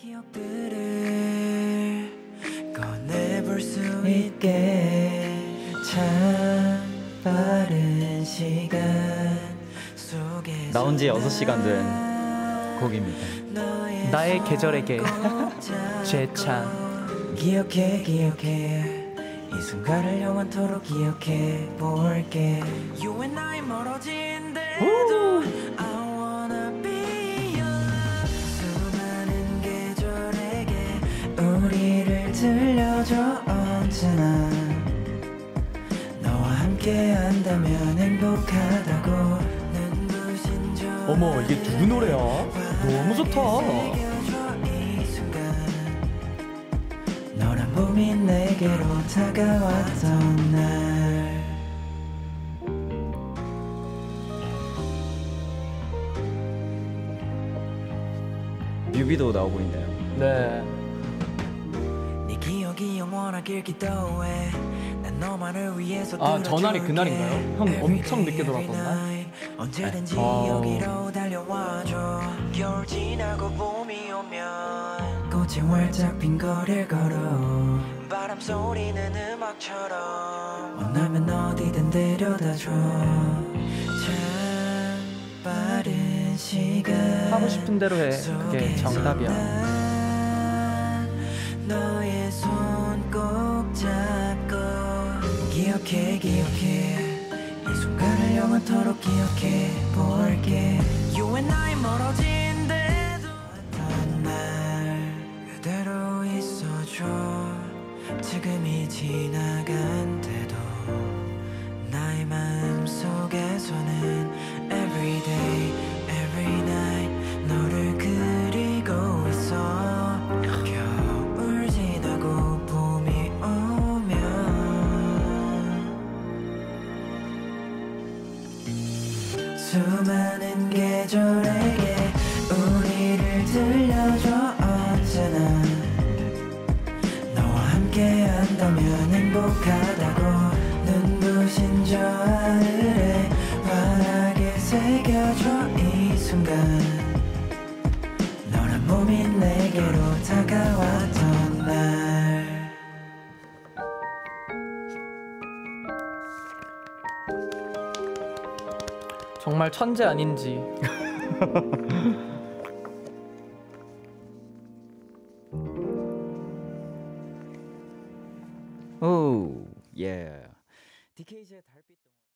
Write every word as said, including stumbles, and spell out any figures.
꺼내볼 수 있게 참 빠른 시간 속에 나온 지 여섯 시간 된 곡입니다. 나의 계절에게 재찬. 기억해 기억해 이 순간을 영원토록 기억해 볼게 You and I 멀어진대도 I wanna be yours 수많은 계절에게 우리를 들려줘 언제나 너와 함께 한다면 행복하다고 눈부신 저 어머, 이게 누구 노래야? 너무 좋다. 너란 봄이 내게로 다가왔던 날 뮤비도 나오고 있네요. 네. 네 기억이 영원하길 기도해 난 너만을 위해서 아, 전날이 그날인가요? 형 엄청 늦게 돌아왔던 날 언제든지 어. 여기로 달려와줘 겨울 지나고 봄이 오면 꽃이 활짝 핀 거리를 걸어 바람 소리는 음악처럼 원하면 어디든 데려다줘 참 빠른 시간 하고 싶은 대로 해. 그게 정답이야. 너의 손 꼭 잡고 기억해 기억해 이 순간을 영원토록 기억해 볼게 You and I 멀어진대도 어떤 날 그대로 있어줘 지금이 지나간대도 나의 마음속에서는 Every day, every night 너를 그리고 있어 겨울 지나고 봄이 오면 수많은 계절에게 우리를 들려줘 언제나 너와 함께 한다면 행복하다고 눈부신 저 하늘에 환하게 새겨줘 이 순간 너란 몸이 내게로 다가왔던 날 정말 천재 아닌지. 오, 예. 디케이지의 달빛